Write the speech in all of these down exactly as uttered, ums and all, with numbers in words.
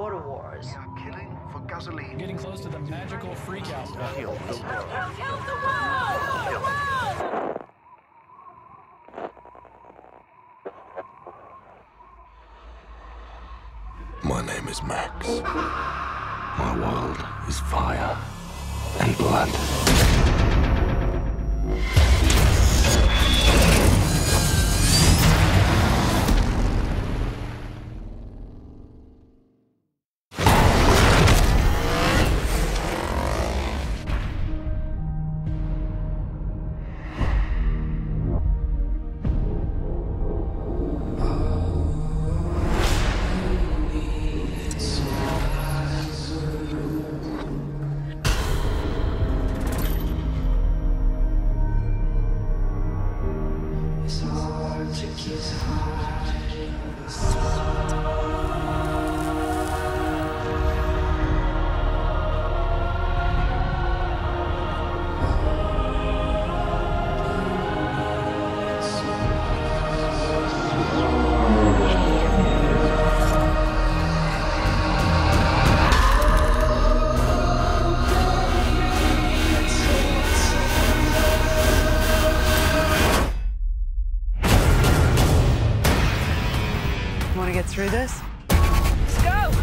border wars. We are killing for gasoline. Getting close to the magical freakout. Heal the world. Kill the world! Kill it. My name is Max. My world is fire and blood. Want to get through this? Let's go!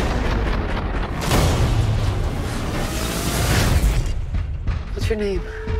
What's your name?